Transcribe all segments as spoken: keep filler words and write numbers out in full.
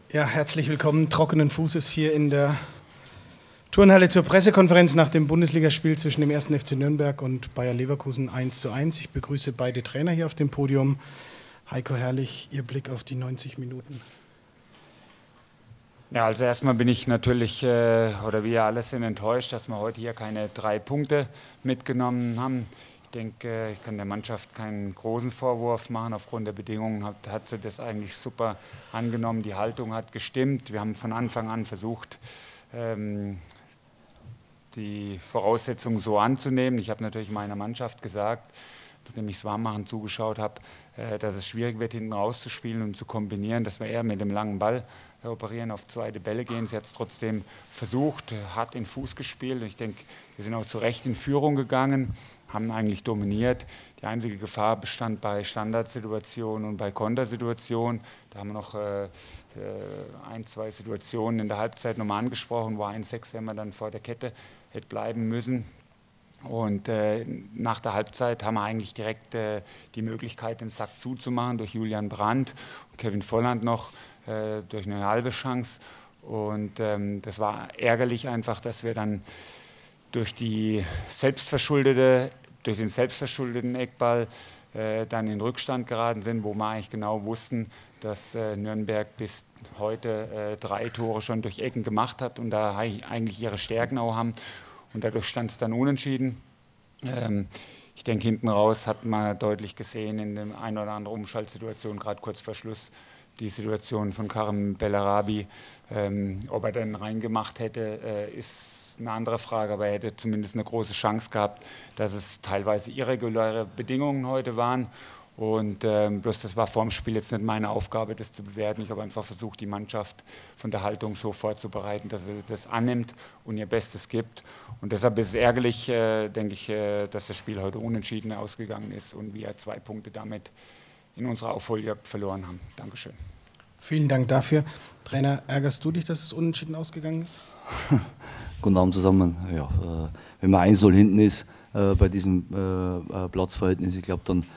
Ja, herzlich willkommen, trockenen Fußes hier in der Turnhalle zur Pressekonferenz nach dem Bundesligaspiel zwischen dem ersten F C Nürnberg und Bayer Leverkusen eins zu eins. Ich begrüße beide Trainer hier auf dem Podium. Heiko Herrlich, Ihr Blick auf die neunzig Minuten. Ja, also erstmal bin ich natürlich, äh, oder wir alle sind enttäuscht, dass wir heute hier keine drei Punkte mitgenommen haben. Ich denke, ich kann der Mannschaft keinen großen Vorwurf machen. Aufgrund der Bedingungen hat, hat sie das eigentlich super angenommen. Die Haltung hat gestimmt. Wir haben von Anfang an versucht, ähm, die Voraussetzungen so anzunehmen. Ich habe natürlich meiner Mannschaft gesagt, nachdem ich das Warmmachen zugeschaut habe, äh, dass es schwierig wird, hinten rauszuspielen und zu kombinieren, dass wir eher mit dem langen Ball äh, operieren, auf zweite Bälle gehen. Sie hat es trotzdem versucht, hat in Fuß gespielt. Ich denke, wir sind auch zu Recht in Führung gegangen, haben eigentlich dominiert. Die einzige Gefahr bestand bei Standardsituationen und bei Kontersituationen. Da haben wir noch äh, äh, ein, zwei Situationen in der Halbzeit nochmal angesprochen, wo ein Sechser dann vor der Kette hätte bleiben müssen. Und äh, nach der Halbzeit haben wir eigentlich direkt äh, die Möglichkeit, den Sack zuzumachen durch Julian Brandt und Kevin Volland noch äh, durch eine halbe Chance. Und ähm, das war ärgerlich einfach, dass wir dann durch die selbstverschuldete, durch den selbstverschuldeten Eckball äh, dann in Rückstand geraten sind, wo wir eigentlich genau wussten, dass äh, Nürnberg bis heute äh, drei Tore schon durch Ecken gemacht hat und da eigentlich ihre Stärken auch haben. Und dadurch stand es dann unentschieden. Ähm, ich denke, hinten raus hat man deutlich gesehen in der ein oder anderen Umschaltsituation, gerade kurz vor Schluss, die Situation von Karim Bellarabi. Ähm, ob er dann reingemacht hätte, äh, ist eine andere Frage, aber er hätte zumindest eine große Chance gehabt, dass es teilweise irreguläre Bedingungen heute waren. Und ähm, bloß das war vor dem Spiel jetzt nicht meine Aufgabe, das zu bewerten. Ich habe einfach versucht, die Mannschaft von der Haltung so vorzubereiten, dass sie das annimmt und ihr Bestes gibt. Und deshalb ist es ärgerlich, äh, denke ich, äh, dass das Spiel heute unentschieden ausgegangen ist und wir zwei Punkte damit in unserer Aufholjagd verloren haben. Dankeschön. Vielen Dank dafür. Trainer, ärgerst du dich, dass es unentschieden ausgegangen ist? Guten Abend zusammen. Ja, äh, wenn man eins null hinten ist äh, bei diesem äh, Platzverhältnis, ich glaube, dann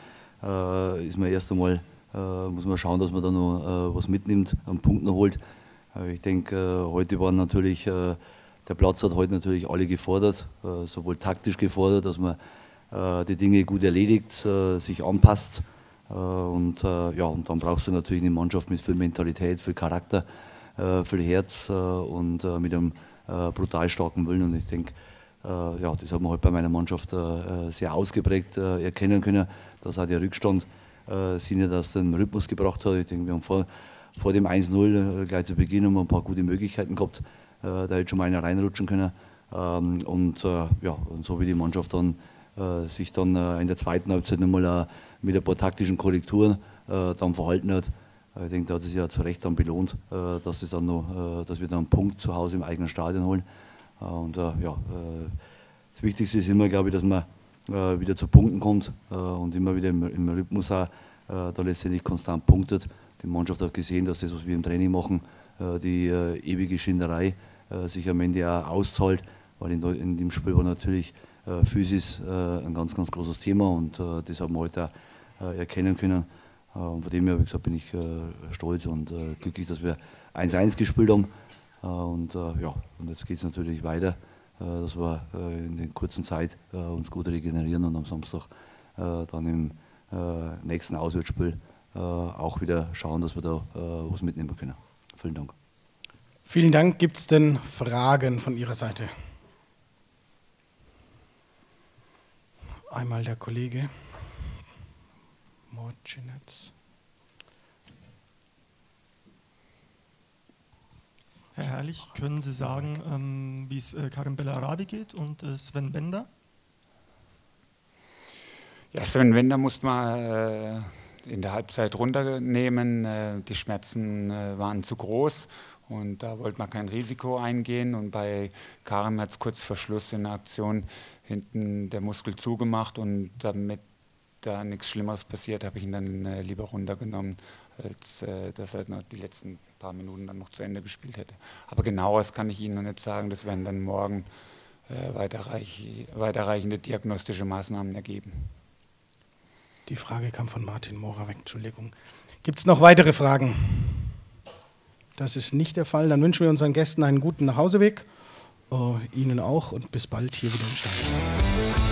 äh, ist man erst einmal, äh, muss man schauen, dass man da noch äh, was mitnimmt, einen Punkt noch holt. Äh, ich denke, äh, heute waren natürlich, äh, der Platz hat heute natürlich alle gefordert, äh, sowohl taktisch gefordert, dass man äh, die Dinge gut erledigt, äh, sich anpasst. Äh, und, äh, ja, und dann brauchst du natürlich eine Mannschaft mit viel Mentalität, viel Charakter, äh, viel Herz äh, und äh, mit einem äh, brutal starken Willen. Und ich denke, äh, ja, das hat man halt bei meiner Mannschaft äh, sehr ausgeprägt äh, erkennen können, dass auch der Rückstand äh, sie nicht aus dem Rhythmus gebracht hat. Ich denke, wir haben vor, vor dem eins null äh, gleich zu Beginn haben wir ein paar gute Möglichkeiten gehabt, äh, da hätte schon mal einer reinrutschen können. Ähm, und, äh, ja, und so wie die Mannschaft dann äh, sich dann äh, in der zweiten Halbzeit nochmal äh, mit ein paar taktischen Korrekturen äh, dann verhalten hat. Äh, ich denke, da hat es ja zu Recht dann belohnt, äh, dass, das dann noch, äh, dass wir dann einen Punkt zu Hause im eigenen Stadion holen. Äh, und äh, ja, äh, das Wichtigste ist immer, glaube ich, dass man äh, wieder zu Punkten kommt äh, und immer wieder im, im Rhythmus auch, äh, da letztendlich konstant punktet. Die Mannschaft hat gesehen, dass das, was wir im Training machen, äh, die äh, ewige Schinderei äh, sich am Ende auch auszahlt, weil in, in dem Spiel war natürlich äh, Physis äh, ein ganz, ganz großes Thema und äh, das haben wir heute auch äh, erkennen können. Äh, und von dem her, wie gesagt, bin ich äh, stolz und äh, glücklich, dass wir eins eins gespielt haben. Äh, und, äh, ja, und jetzt geht es natürlich weiter, äh, dass wir äh, in der kurzen Zeit äh, uns gut regenerieren und am Samstag äh, dann im äh, nächsten Auswärtsspiel äh, auch wieder schauen, dass wir da äh, was mitnehmen können. Vielen Dank. Vielen Dank. Gibt es denn Fragen von Ihrer Seite? Einmal der Kollege Morcinetz. Herr Herrlich, können Sie sagen, ähm, wie es äh, Karim Bellarabi geht und äh, Sven Bender? Ja, Sven Bender musste man äh, in der Halbzeit runternehmen. Äh, die Schmerzen äh, waren zu groß und da wollte man kein Risiko eingehen. Und bei Karim hat es kurz vor Schluss in der Aktion hinten der Muskel zugemacht und damit da nichts Schlimmeres passiert, habe ich ihn dann äh, lieber runtergenommen, als äh, dass er noch die letzten paar Minuten dann noch zu Ende gespielt hätte. Aber genaueres kann ich Ihnen noch nicht sagen, das werden dann morgen äh, weiterreich, weiterreichende diagnostische Maßnahmen ergeben. Die Frage kam von Martin Moravec, Entschuldigung. Gibt es noch weitere Fragen? Das ist nicht der Fall. Dann wünschen wir unseren Gästen einen guten Nachhauseweg. Uh, Ihnen auch und bis bald hier wieder im Stadion.